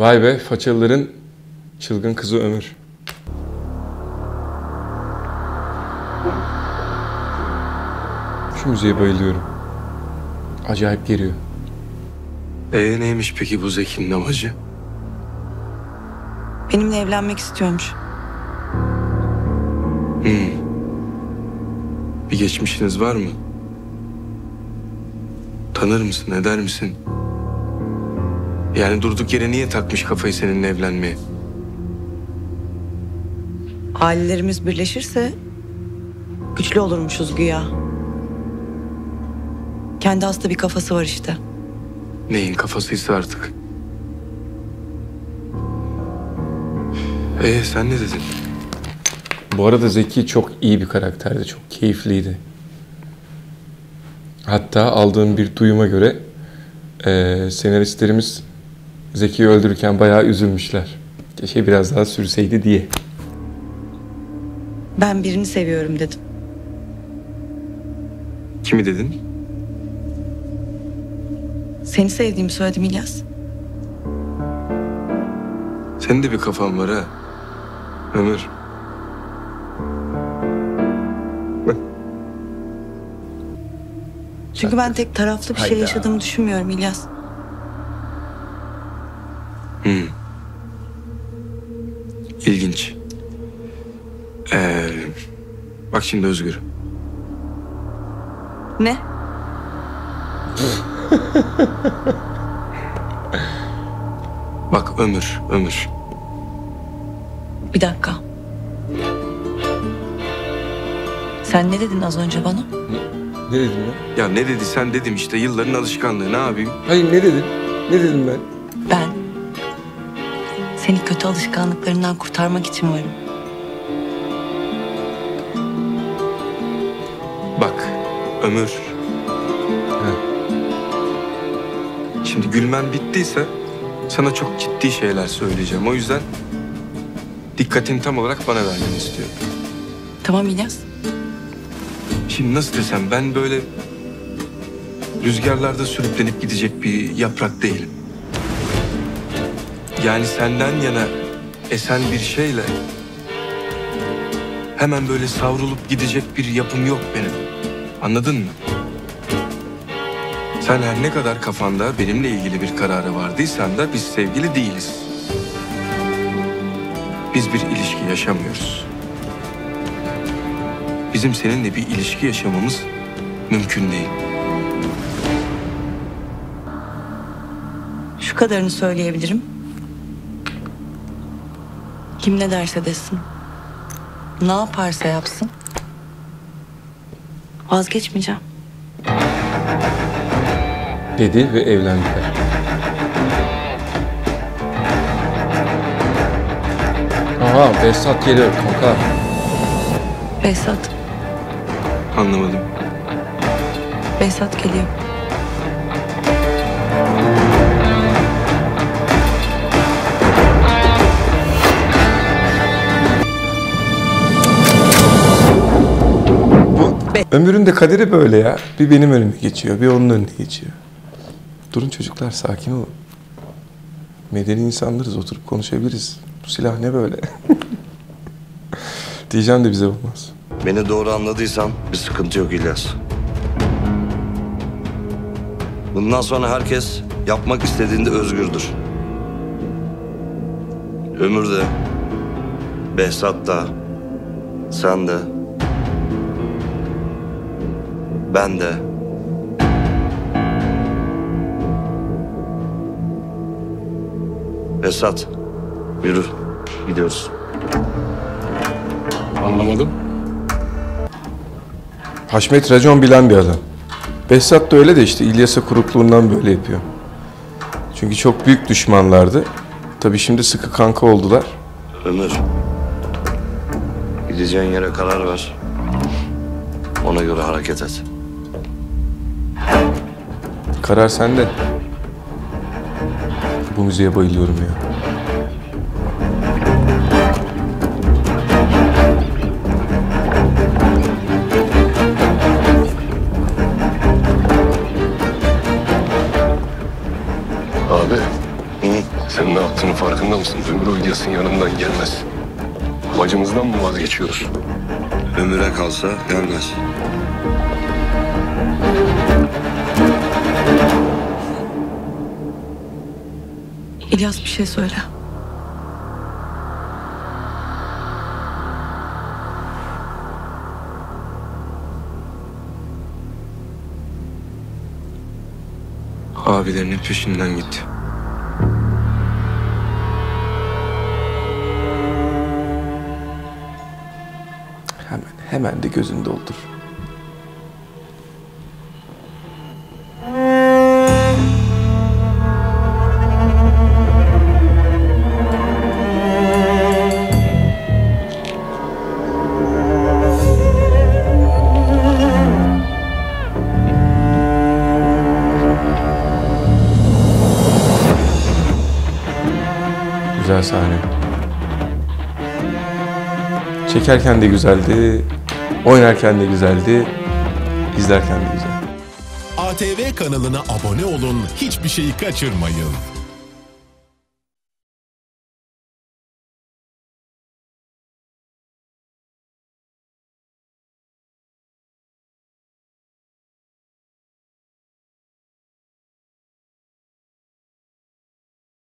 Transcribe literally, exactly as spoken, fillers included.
Vay be, façalıların çılgın kızı Ömür. Şu müziğe bayılıyorum. Acayip geliyor. Ee neymiş peki bu Zeki'nin amacı? Benimle evlenmek istiyormuş. Hmm. Bir geçmişiniz var mı? Tanır mısın, eder misin? Yani durduk yere niye takmış kafayı seninle evlenmeye? Ailelerimiz birleşirse güçlü olurmuşuz güya. Kendi hasta bir kafası var işte. Neyin kafasıysa artık. Ee sen ne dedin? Bu arada Zeki çok iyi bir karakterdi, çok keyifliydi. Hatta aldığım bir duyuma göre e, senaristlerimiz Zeki'yi öldürürken bayağı üzülmüşler. Keşke biraz daha sürseydi diye. Ben birini seviyorum dedim. Kimi dedin? Seni sevdiğimi söyledim İlyas. Senin de bir kafan var ha. Ömür. Çünkü ben tek taraflı bir şey Hayda. yaşadığımı düşünmüyorum İlyas. Hmm. İlginç. Ee, bak şimdi Özgür. Ne? Bak Ömür, Ömür. Bir dakika. Sen ne dedin az önce bana? Ne dedim ben? Ya ne dedi sen dedim işte yılların alışkanlığı ne yapayım? Hayır, ne dedim? Ne dedim ben? Ben seni kötü alışkanlıklarından kurtarmak için varım. Bak Ömür. Ha. Şimdi gülmen bittiyse sana çok ciddi şeyler söyleyeceğim. O yüzden dikkatini tam olarak bana vermeni istiyorum. Tamam İlyas. Şimdi nasıl desem ben böyle rüzgarlarda sürüklenip gidecek bir yaprak değilim. Yani senden yana esen bir şeyle hemen böyle savrulup gidecek bir yapım yok benim. Anladın mı? Sen her ne kadar kafanda benimle ilgili bir kararı vardıysan da biz sevgili değiliz. Biz bir ilişki yaşamıyoruz. Bizim seninle bir ilişki yaşamamız mümkün değil. Şu kadarını söyleyebilirim. Kim ne derse desin, ne yaparsa yapsın, vazgeçmeyeceğim. Dedi ve evlendiler. Aha, Behzat geliyor kanka. Behzat, Anlamadım. Behzat geliyor. Ömür'ün de kaderi böyle ya. Bir benim önüme geçiyor, bir onun önüne geçiyor. Durun çocuklar, sakin olun. Medeni insanlarız, oturup konuşabiliriz. Bu silah ne böyle? Diyeceğim de bize olmaz. Beni doğru anladıysan bir sıkıntı yok İlyas. Bundan sonra herkes yapmak istediğinde özgürdür. Ömür de, Behzat da, sen de, ben de. Behzat, yürü, gidiyoruz. Anlamadım. Haşmet racon bilen bir adam. Behzat da öyle de işte İlyas'a kurukluğundan böyle yapıyor. Çünkü çok büyük düşmanlardı. Tabii şimdi sıkı kanka oldular. Ömür, gideceğin yere karar ver. Ona göre hareket et. Karar sende. Bu müziğe bayılıyorum ya. Abi, Hı? sen ne yaptığının farkında mısın? Ömür o İlyas'ın yanından gelmez. Bacımızdan mı vazgeçiyoruz? Ömüre kalsa gelmez. İlyas bir şey söyle. Abilerinin peşinden gitti. Hemen, hemen de gözünü doldur. Güzel sahne. Çekerken de güzeldi, oynarken de güzeldi, izlerken de güzel. A T V kanalına abone olun, hiçbir şeyi kaçırmayın.